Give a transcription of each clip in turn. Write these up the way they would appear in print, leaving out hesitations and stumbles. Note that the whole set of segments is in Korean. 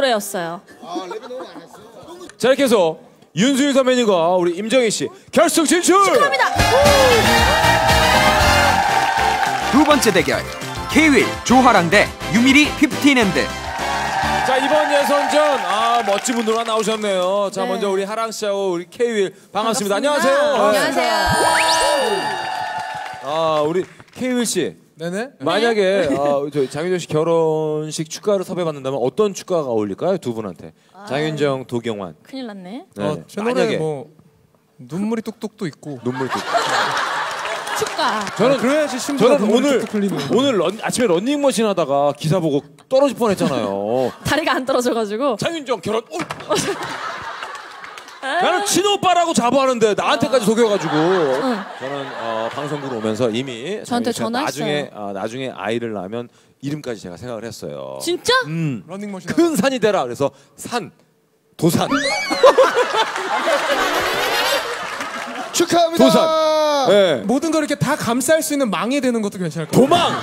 노래였어요. 자, 이렇게 해서 윤수일 선배님과 우리 임정희 씨 결승 진출! 축하합니다. 두 번째 대결 K-윌 조화랑 대 유미리 15&. 자, 이번 예선전 멋진 분들만 나오셨네요. 자, 네. 먼저 우리 하랑 씨하고 우리 K-윌 반갑습니다. 안녕하세요. 안녕하세요. 우리 K-윌 씨. 네네. 만약에 저희 장윤정 씨 결혼식 축가를 섭외받는다면 어떤 축가가 어울릴까요? 두 분한테. 장윤정, 도경환. 큰일 났네. 네. 제 노래 뭐 눈물이 뚝뚝도 있고. 눈물도. 축가. 저는 그래야지 심지어 저는 오늘 아침에 런닝머신 하다가 기사 보고 떨어질 뻔했잖아요. 다리가 안 떨어져가지고. 장윤정 결혼. 나는 친오빠라고 자부하는데 나한테까지 속여가지고 저는 방송국으로 오면서 이미 저한테 전화했어요. 나중에 아이를 낳으면 이름까지 제가 생각을 했어요. 진짜? 런닝머신. 큰 산이 되라. 그래서 산, 도산. 축하합니다. 도산. 네. 모든 걸 이렇게 다 감쌀 수 있는 망이 되는 것도 괜찮을 것 같아요. 도망.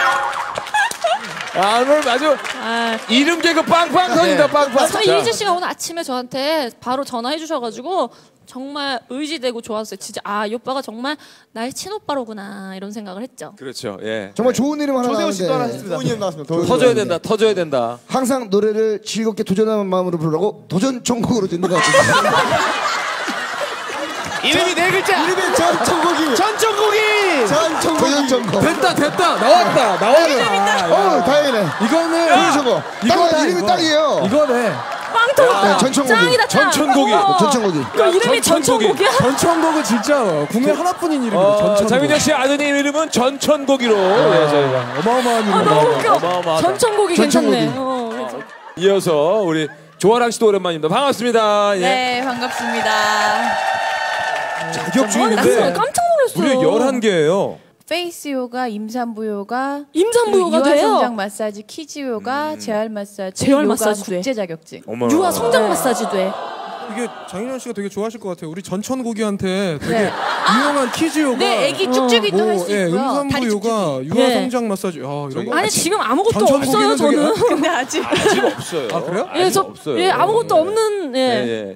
오늘 아주 이름 개그 빵빵 터진다. 빵빵. 저희 이휘재 씨가 오늘 아침에 저한테 바로 전화해 주셔가지고 정말 의지되고 좋았어요. 진짜 이 오빠가 정말 나의 친오빠로구나 이런 생각을 했죠. 그렇죠. 예. 정말 좋은 이름 하나 조세호 씨도 나왔는데 하나 좋은 이름 나왔습니다. 터져야 된다. 터져야 된다. 항상 노래를 즐겁게 도전하는 마음으로 부르라고 도전 천국으로 듣는 것 같아요. 이름이 네 글자. 이름이 전천국이. 전천국이. 전천국. 됐다 나왔다. 다행이네. 이거는 보여줘봐. 이름이 딱이에요. 이거네. 빵 터졌다. 전천국이. 짱이다 짱. 전천국이. 전천국이. 이름이 전천국이야? 전천국은 진짜 국내 하나뿐인 이름이에요. 전천국. 장윤정 씨 아드님 이름은 전천국이로 저희가 어마어마한 이름. 너무 웃겨. 어마어마하다. 전천국이 괜찮네. 이어서 우리 조아랑 씨도 오랜만입니다. 반갑습니다. 예. 네, 반갑습니다. 자격 나 중인데 깜짝 놀랐어. 무려 11개예요. 페이스 요가, 임산부 요가, 임산부 요가 유아 돼요? 성장 마사지, 키즈 요가, 재활 마사지, 재활 요가 마사지 돼. 국제 자격증. 유아 성장 마사지 돼. 이게 장윤정 씨가 되게 좋아하실 것 같아요. 우리 전천국이한테 되게 네. 유명한 키즈 요가. 네, 애기 쭉쭉이도 할 수 예, 있고요. 음산부 다리 쭉쭉이. 요가, 유아 네. 성장 마사지. 이런 거. 아니 지금 아무것도 전천국이는 없어요 저는. 근데 아직 아직 없어요. 그래요? 예, 아직 없어요. 예, 아무것도 없는 예.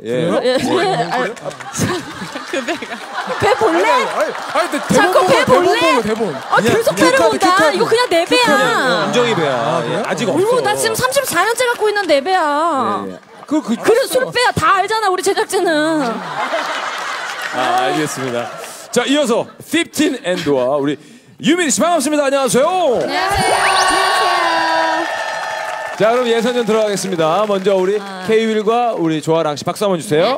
배 볼래? 근데 자꾸 배 볼래? 대본. 계속 배를 본다. 이거 그냥 내 배야. 인정이 배야. 예, 아직 없어. 어이구, 나 지금 34년째 갖고 있는 내 배야. 그래 술 배야 다 알잖아 우리 제작진은. 알겠습니다. 자, 이어서 15&와 우리 유민 씨 반갑습니다. 안녕하세요. 안녕하세요. 자, 그럼 예선전 들어가겠습니다. 먼저 우리 K-윌과 우리 조아랑 씨 박수 한번 주세요.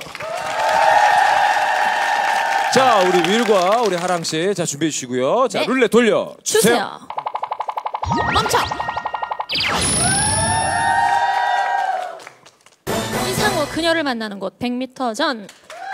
자, 우리 윌과 우리 하랑 씨, 자 준비해 주시고요. 자, 네. 룰렛 돌려 주세요. 멈춰. 이상호 그녀를 만나는 곳 100m 전.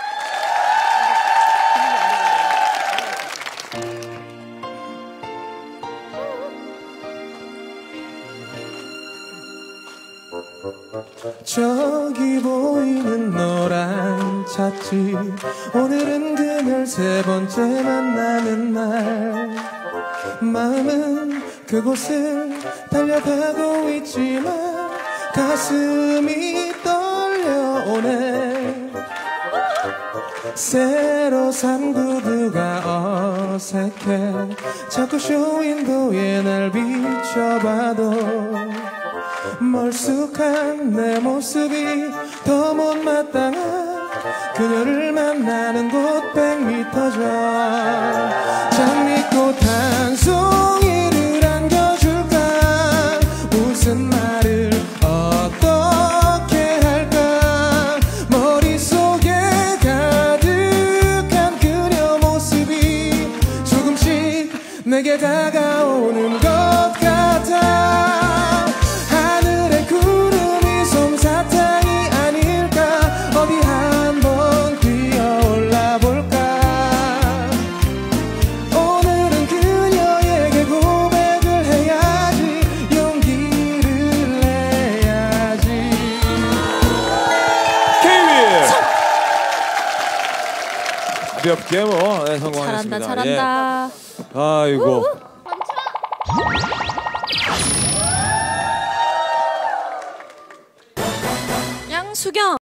저기 보이는 노란 차집, 오늘은 그녀를 세 번째 만나는 날. 마음은 그곳을 달려가고 있지만 가슴이 떨려오네. 새로 산 구두가 어색해. 자꾸 쇼윈도에 날 비춰봐도 멀쑥한 내 모습이 더 못마땅한 그녀를 만나는 곳 100m 전. 장미꽃 한 송이를 안겨줄까. 무슨 말을 어떻게 할까. 머릿속에 가득한 그녀 모습이 조금씩 내게 다가오는 것 같아. 가볍게 뭐 성공하셨습니다. 잘한다. 예. 아이고. 수경